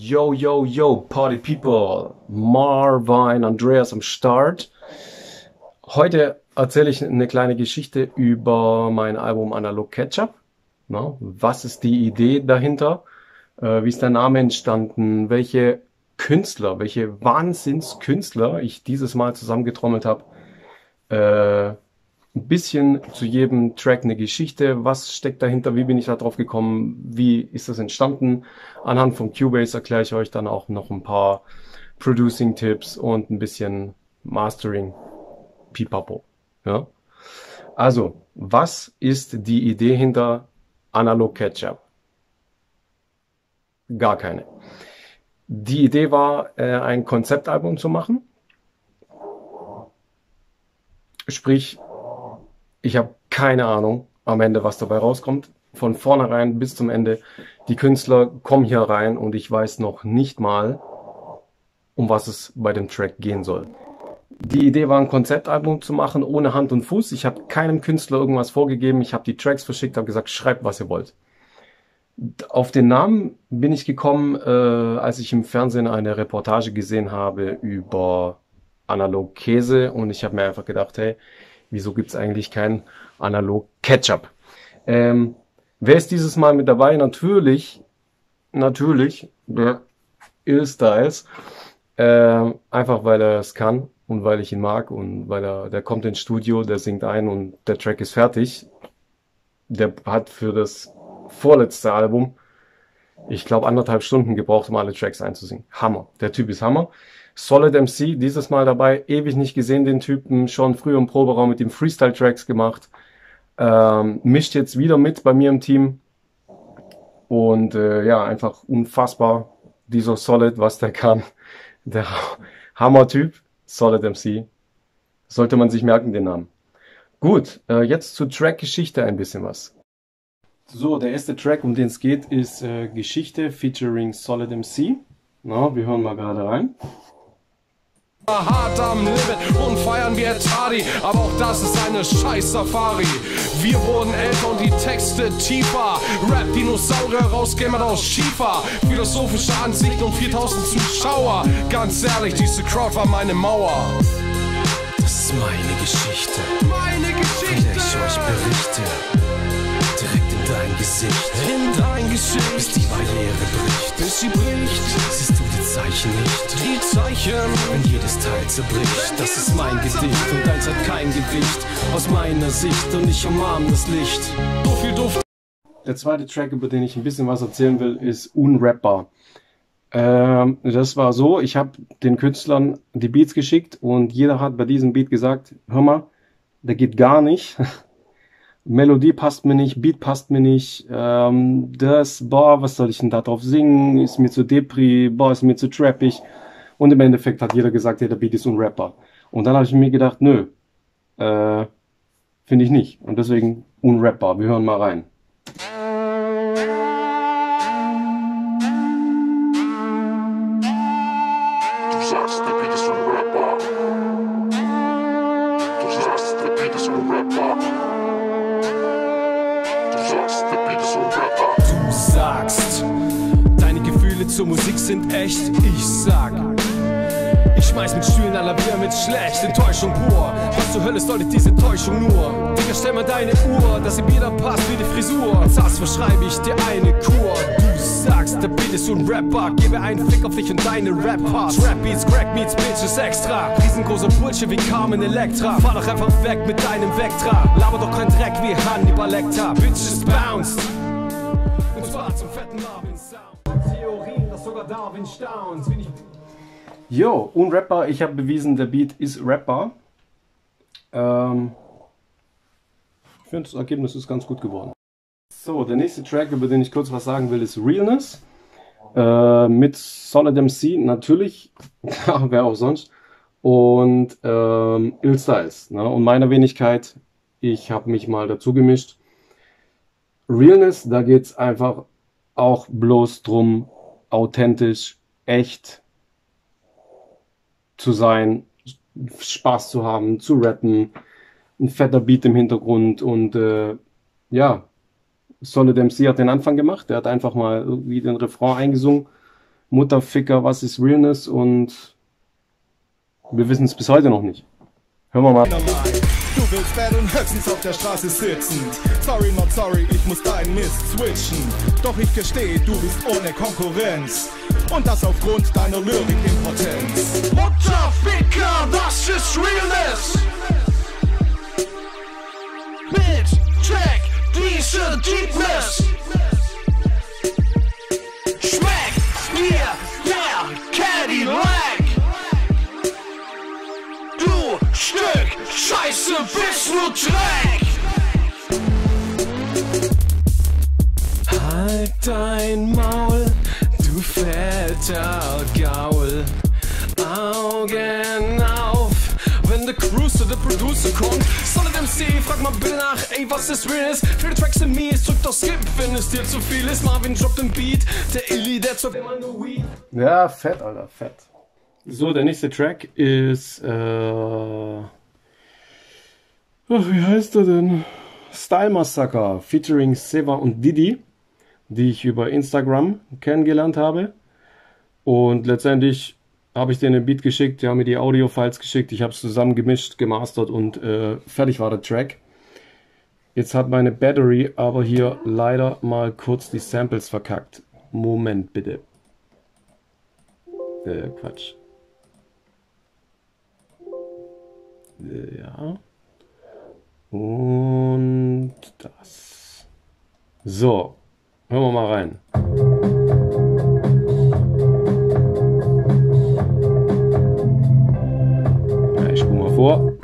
Yo, yo, yo, Party People, Marvin, Andreas am Start. Heute erzähle ich eine kleine Geschichte über mein Album Analog Ketchup. Na, was ist die Idee dahinter? Wie ist der Name entstanden? Welche Künstler, welche Wahnsinnskünstler ich dieses Mal zusammengetrommelt habe? Ein bisschen zu jedem Track eine Geschichte. Was steckt dahinter? Wie bin ich da drauf gekommen? Wie ist das entstanden? Anhand von Cubase erkläre ich euch dann auch noch ein paar Producing-Tipps und ein bisschen Mastering. Pipapo. Ja? Also, was ist die Idee hinter Analog Ketchup? Gar keine. Die Idee war, ein Konzeptalbum zu machen. Sprich, ich habe keine Ahnung am Ende, was dabei rauskommt. Von vornherein bis zum Ende. Die Künstler kommen hier rein und ich weiß noch nicht mal, um was es bei dem Track gehen soll. Die Idee war, ein Konzeptalbum zu machen, ohne Hand und Fuß. Ich habe keinem Künstler irgendwas vorgegeben. Ich habe die Tracks verschickt, habe gesagt, schreibt, was ihr wollt. Auf den Namen bin ich gekommen, als ich im Fernsehen eine Reportage gesehen habe über Analog Käse und ich habe mir einfach gedacht, hey, wieso gibt es eigentlich keinen Analog Ketchup? Wer ist dieses Mal mit dabei? Natürlich, der Ill-Styles. Einfach weil er es kann und weil ich ihn mag und weil der kommt ins Studio, der singt ein und der Track ist fertig. Der hat für das vorletzte Album, ich glaube, 1,5 Stunden gebraucht, um alle Tracks einzusingen. Hammer. Der Typ ist Hammer. Solid MC, dieses Mal dabei, ewig nicht gesehen, den Typen, schon früher im Proberaum mit dem Freestyle-Tracks gemacht, mischt jetzt wieder mit bei mir im Team und ja, einfach unfassbar, dieser Solid, was der kann, der Hammer-Typ, Solid MC, sollte man sich merken, den Namen. Gut, jetzt zur Track-Geschichte ein bisschen was. So, der erste Track, um den es geht, ist Geschichte featuring Solid MC. Na, wir hören mal gerade rein. Hart am Limit und feiern wie Ed Hardy, aber auch das ist eine scheiß Safari. Wir wurden älter und die Texte tiefer. Rap-Dinosaurier rausgehend aus Schiefer. Philosophische Ansichten und 4000 Zuschauer. Ganz ehrlich, diese Crowd war meine Mauer. Das ist meine Geschichte, Meine Geschichte, von der ich euch berichte. Direkt in dein Gesicht, in dein bis Gesicht, die Barriere bricht. bis sie bricht. Siehst du die Zeichen nicht? Die Zeichen, Wenn jedes Teil zerbricht, das ist mein Gedicht und deins hat kein Gewicht. Aus meiner Sicht und ich umarm das Licht. so viel Duft. Der zweite Track, über den ich ein bisschen was erzählen will, ist Unrappbar. Das war so, ich habe den Künstlern die Beats geschickt und jeder hat bei diesem Beat gesagt, hör mal, der geht gar nicht. Melodie passt mir nicht, Beat passt mir nicht, was soll ich denn da drauf singen, ist mir zu Depri, ist mir zu trappig. Und im Endeffekt hat jeder gesagt, ja, der Beat ist unrappbar. Und dann habe ich mir gedacht, nö, finde ich nicht. Und deswegen unrappbar. Wir hören mal rein. Du sagst, der Beat ist unrappbar. Du sagst, der Beat ist unrappbar. Du sagst, der Beat ist unrappbar. Du sagst, deine Gefühle zur Musik sind echt. Ich sag, ich schmeiß mit Stühlen aller Bier mit schlecht. Enttäuschung pur. Was zur Hölle sollte diese Täuschung nur? Digga, stell mal deine Uhr, dass sie wieder passt wie die Frisur. Als Arzt verschreibe ich dir eine Kur. Du sagst, der Beat ist unrappbar. Gebe einen Fick auf dich und deine Rap-Parts. Rap-Beats, Crack-Beats, Bitches extra. Riesengroßer Bullshit wie Carmen Electra. Fahr doch einfach weg mit deinem Vectra. Laber doch kein Dreck wie Hannibal Lecter. Bitches bounced. Und zwar zum fetten Marvin-Sound. Theorien, dass sogar Darwin staunt. Jo, unrappbar. Ich habe bewiesen, der Beat ist rappbar. Ich finde, das Ergebnis ist ganz gut geworden. So, der nächste Track, über den ich kurz was sagen will, ist Realness. Mit Solid MC, natürlich. Wer auch sonst. Und Ill-Styles. Ne? Und meiner Wenigkeit, ich habe mich mal dazu gemischt. Realness, da geht es einfach auch bloß drum, authentisch, echt zu sein, Spaß zu haben, zu rappen, ein fetter Beat im Hintergrund und ja, Solid MC hat den Anfang gemacht, der hat einfach mal irgendwie den Refrain eingesungen, Mutterficker, was ist Realness, und wir wissen es bis heute noch nicht. Hören wir mal. Du willst battlen, höchstens auf der Straße sitzend. Sorry, not sorry, ich muss deinen Mist switchen. Doch ich gestehe, du bist ohne Konkurrenz. Und das aufgrund deiner Lyrik-Impotenz. Mutterficker, das ist Realness. Mit Check diese Deepness. Schmeckt mir der Cadillac. Du Stück Scheiße, bist nur Dreck. Halt dein Maul, du fetter Gaul. Augen auf, wenn der Cruiser, der Producer kommt. Solid MC, frag mal bitte nach, ey, was ist Realness? Viele Tracks sind mies, drück doch Skip, wenn es dir zu viel ist. Marvin droppt den Beat, der Illy, der zockt immer nur Weed. Ja, fett, Alter, fett. So, der nächste Track ist, wie heißt er denn? Style Massacre featuring Seva und Didi, die ich über Instagram kennengelernt habe. Und letztendlich habe ich denen einen Beat geschickt, die haben mir die Audio-Files geschickt, ich habe es zusammen gemischt, gemastert und fertig war der Track. Jetzt hat meine Battery aber hier leider mal kurz die Samples verkackt. Moment bitte. Quatsch. Ja. Und das. So, hören wir mal rein. Ja, ich spule mal vor.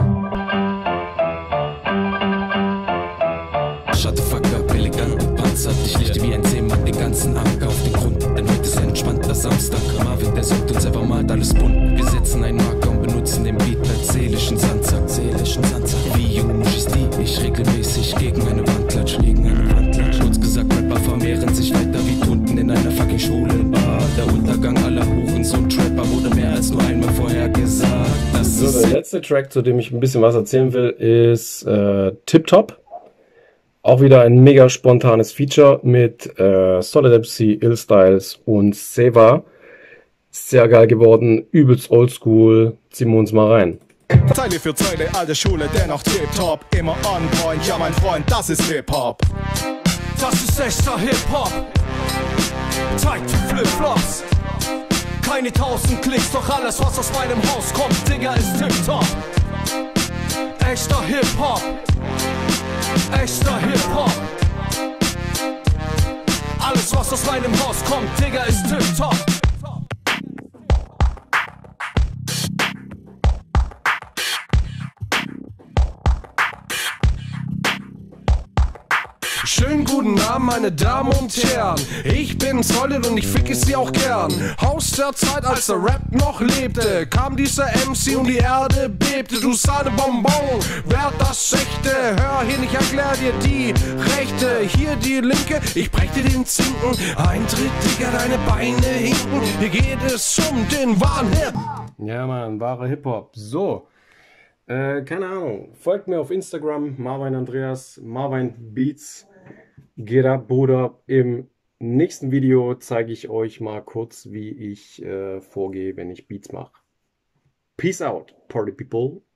Shutterfucker, eleganten Panzer. Ich lichte wie ein Seemann den ganzen Anker auf den Grund. Denn heute ist ein entspannter Samstag. Marvin, der sagt uns einfach mal alles bunt. Wir setzen einen Marker und benutzen den Beat als seelischen Sandsack. Wie junge Muschis, die ich regelmäßig gegen eine Wand klatsch. Kurz gesagt, Rapper vermehren sich weiter wie Tunden in einer fucking Schule. Der Untergang aller Hurensohn-Trapper wurde mehr als nur einmal vorhergesagt. Das So, ist der letzte Track, zu dem ich ein bisschen was erzählen will, ist Tip Top. Auch wieder ein mega spontanes Feature mit Solid MC, Ill Styles und Seva. Sehr geil geworden, übelst oldschool. Ziehen wir uns mal rein. Zeile für Zeile, alte Schule, dennoch tip-top. Immer on point, ja mein Freund, das ist Hip-Hop. Das ist echter Hip-Hop. Tight Flip-Flops. Keine 1000 Klicks, doch alles was aus meinem Haus kommt, Digga, ist Tip-Top. Echter Hip-Hop. Echter Hip-Hop. Alles was aus meinem Haus kommt, Digga, ist Tip-Top. Schönen guten Abend, meine Damen und Herren. Ich bin Solid und ich ficke sie auch gern. Aus der Zeit, als der Rap noch lebte, kam dieser MC und die Erde bebte. Du Sahne Bonbon, wer das Echte? Hör hin, ich erklär dir die Rechte. Hier die Linke, ich brech dir den Zinken. Eintritt, Digga, deine Beine hinken. Hier geht es um den wahren Hip. Ja, Mann, wahre Hip-Hop. So, keine Ahnung. Folgt mir auf Instagram, Marvin Andreas, Marvin Beats. Geht ab, Bruder. Im nächsten Video zeige ich euch mal kurz, wie ich vorgehe, wenn ich Beats mache. Peace out, Party People.